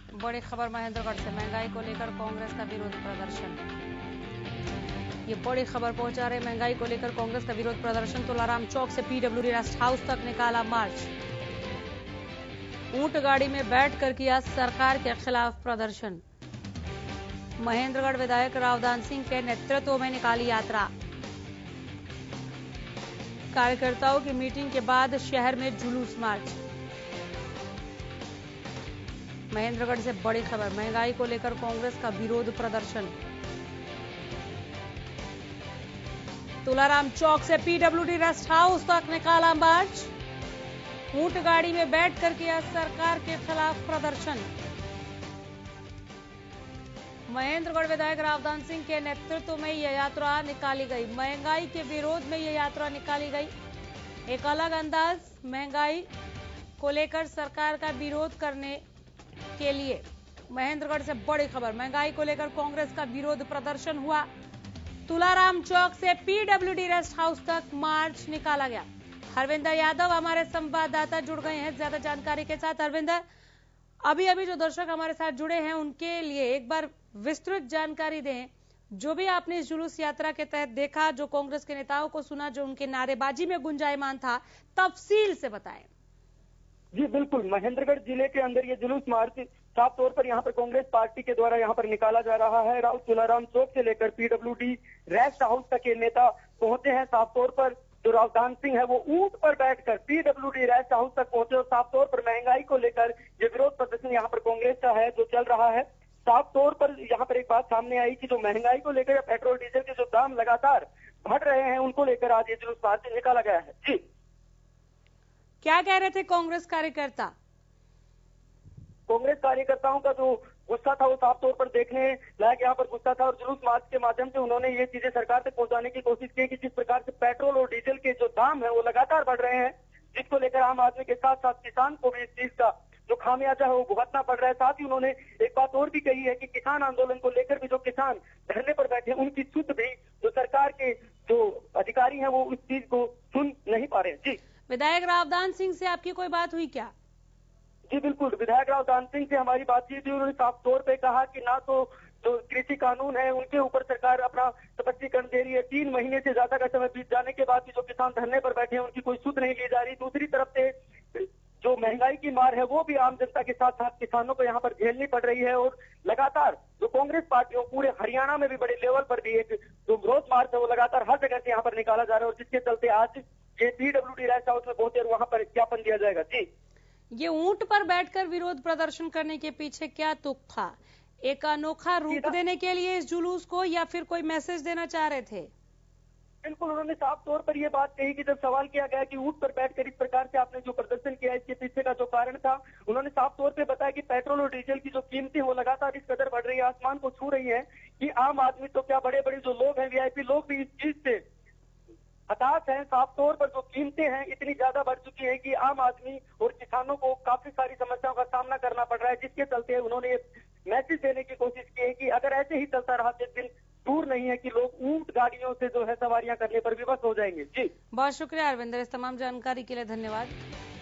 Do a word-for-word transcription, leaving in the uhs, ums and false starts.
बड़ी खबर महेंद्रगढ़ से, महंगाई को लेकर कांग्रेस का विरोध प्रदर्शन। ये बड़ी खबर पहुंचा रहे, महंगाई को लेकर कांग्रेस का विरोध प्रदर्शन। तुलाराम चौक से पीडब्ल्यूडी रेस्ट हाउस तक निकाला मार्च। ऊंट गाड़ी में बैठकर किया सरकार के खिलाफ प्रदर्शन। महेंद्रगढ़ विधायक रावदान सिंह के नेतृत्व में निकाली यात्रा। कार्यकर्ताओं की मीटिंग के बाद शहर में जुलूस मार्च। महेंद्रगढ़ से बड़ी खबर, महंगाई को लेकर कांग्रेस का विरोध प्रदर्शन। तुलाराम चौक से पीडब्ल्यूडी रेस्ट हाउस तक निकाला मार्च। ऊंट गाड़ी में बैठकर किया सरकार के खिलाफ प्रदर्शन। महेंद्रगढ़ विधायक रावदान सिंह के नेतृत्व में यह यात्रा निकाली गई। महंगाई के विरोध में यह यात्रा निकाली गई। एक अलग अंदाज, महंगाई को लेकर सरकार का विरोध करने के लिए। महेंद्रगढ़ से बड़ी खबर, महंगाई को लेकर कांग्रेस का विरोध प्रदर्शन हुआ। तुलाराम चौक से पीडब्ल्यूडी रेस्ट हाउस तक मार्च निकाला गया। हरविंदर यादव हमारे संवाददाता जुड़ गए हैं ज्यादा जानकारी के साथ। हरविंदर, अभी अभी जो दर्शक हमारे साथ जुड़े हैं उनके लिए एक बार विस्तृत जानकारी दें। जो भी आपने इस जुलूस यात्रा के तहत देखा, जो कांग्रेस के नेताओं को सुना, जो उनके नारेबाजी में गुंजायमान था, तफसील से बताएं। जी बिल्कुल, महेंद्रगढ़ जिले के अंदर ये जुलूस मार्च साफ तौर पर यहाँ पर कांग्रेस पार्टी के द्वारा यहाँ पर निकाला जा रहा है। राउत तुलाराम चौक से लेकर पीडब्ल्यूडी रेस्ट हाउस तक के नेता पहुंचे हैं। साफ तौर पर जो रावदान सिंह है वो ऊंट पर बैठकर पीडब्ल्यूडी रेस्ट हाउस तक पहुंचे और साफ तौर पर महंगाई को लेकर ये विरोध प्रदर्शन यहाँ पर कांग्रेस का है जो चल रहा है। साफ तौर पर यहाँ पर एक बात सामने आई कि जो महंगाई को लेकर पेट्रोल डीजल के जो दाम लगातार बढ़ रहे हैं उनको लेकर आज ये जुलूस मार्च निकाला गया है। जी, क्या कह रहे थे कांग्रेस कार्यकर्ता? कांग्रेस कार्यकर्ताओं का जो गुस्सा था वो साफ तौर पर देखने लायक यहाँ पर गुस्सा था और जुलूस मार्च के माध्यम से उन्होंने ये चीजें सरकार तक पहुंचाने की कोशिश की कि जिस प्रकार से पेट्रोल और डीजल के जो दाम है वो लगातार बढ़ रहे हैं, जिसको लेकर आम आदमी के साथ साथ किसान को भी इस चीज का जो खामियाजा है वो भुगतना पड़ रहा है। साथ ही उन्होंने एक बात और भी कही है कि किसान आंदोलन को लेकर भी जो किसान धरने पर बैठे उनकी सुध भी जो सरकार के जो अधिकारी हैं वो उस चीज को सुन नहीं पा रहे हैं। जी, विधायक रावदान सिंह से आपकी कोई बात हुई क्या? जी बिल्कुल, विधायक रावदान सिंह से हमारी बातचीत हुई। उन्होंने साफ तौर पे कहा कि ना तो जो कृषि कानून है उनके ऊपर सरकार अपना स्पष्टीकरण दे रही है। तीन महीने से ज्यादा का समय बीत जाने के बाद भी जो किसान धरने पर बैठे हैं उनकी कोई सुध नहीं ली जा रही। दूसरी तरफ से जो महंगाई की मार है वो भी आम जनता के साथ साथ किसानों को यहाँ पर झेलनी पड़ रही है और लगातार जो कांग्रेस पार्टी हो पूरे हरियाणा में भी बड़े लेवल पर भी एक जो विरोध मार्च है वो लगातार हर जगह से यहाँ पर निकाला जा रहा है और जिसके चलते आज ये पीडब्ल्यूडी रेस्ट हाउस में पहुंचे और वहां पर ज्ञापन दिया जाएगा। जी, ये ऊंट पर बैठकर विरोध प्रदर्शन करने के पीछे क्या तुक था? एक अनोखा रूप देने के लिए इस जुलूस को, या फिर कोई मैसेज देना चाह रहे थे? बिल्कुल, उन्होंने साफ तौर पर ये बात कही कि जब सवाल किया गया कि ऊंट पर बैठकर इस प्रकार से आपने जो प्रदर्शन किया इसके पीछे का जो कारण था, उन्होंने साफ तौर पे बताया कि पेट्रोल और डीजल की जो कीमतें वो लगातार इस कदर बढ़ रही है, आसमान को छू रही है कि आम आदमी तो क्या बड़े बड़े जो लोग हैं वीआईपी लोग भी इस चीज से हताश हैं। साफ तौर पर जो कीमतें हैं इतनी ज्यादा बढ़ चुकी है कि आम आदमी और किसानों को काफी सारी समस्याओं का सामना करना पड़ रहा है, जिसके चलते उन्होंने मैसेज देने की कोशिश की है कि अगर ऐसे ही चलता रहा तो दिन दूर नहीं है कि लोग ऊंट गाड़ियों से जो है सवारियां करने पर विवश हो जाएंगे। जी, बहुत शुक्रिया अरविंदर, इस तमाम जानकारी के लिए धन्यवाद।